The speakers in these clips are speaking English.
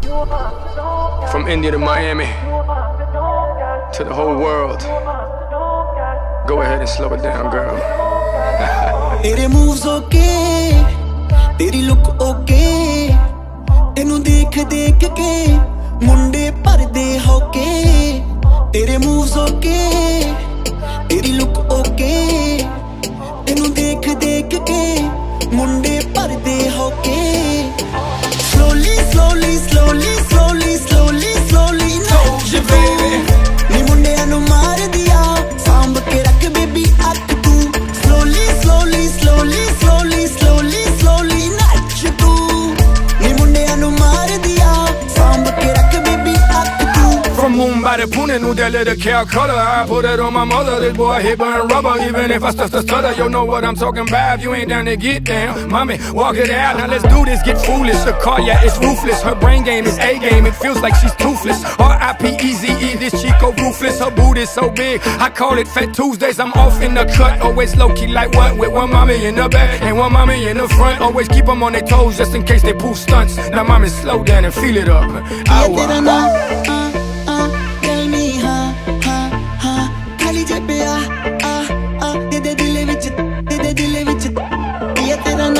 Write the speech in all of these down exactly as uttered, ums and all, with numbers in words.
From India to Miami, to the whole world. Go ahead and slow it down, girl. तेरे moves okay, तेरी look okay, तेनू देख देख के मुंडे भरदे होके. तेरे moves okay, तेरी look okay, तेनू देख देख के मुंडे भरदे होके. Slowly, slowly, slowly, slowly, slowly, slowly, told you baby. नी मुंडियां नू मार दिया, सांभ के रख बेबी अख तू. Slowly, slowly, slowly, slowly, slowly, slowly, नच तू. नी मुंडियां नू मार दिया, सांभ के रख बेबी अख तू. From Mumbai to Pune, knew that little Calcutta. I put it on my mother, this boy hit burn rubber. Even if I start to stutter, you know what I'm talking about. If you ain't down to get down, mommy, walk it out. Now let's do this, get foolish. The car, yeah, it's ruthless. Her brain game is A-game, it feels like she's toothless. R I P E Z E, this Chico ruthless. Her booty so big, I call it Fat Tuesdays. I'm off in the cut, always low-key like what? With one mommy in the back and one mommy in the front. Always keep them on their toes just in case they pull stunts. Now mommy, slow down and feel it up. Ow,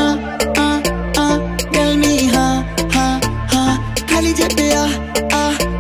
Tell me, huh, huh, huh, Kali Jepia, ah.